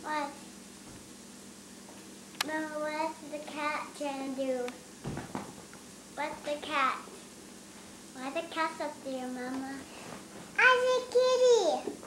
What? No, what's the cat trying to do? What's the cat? Why the cat's up there, Mama? I'm a kitty.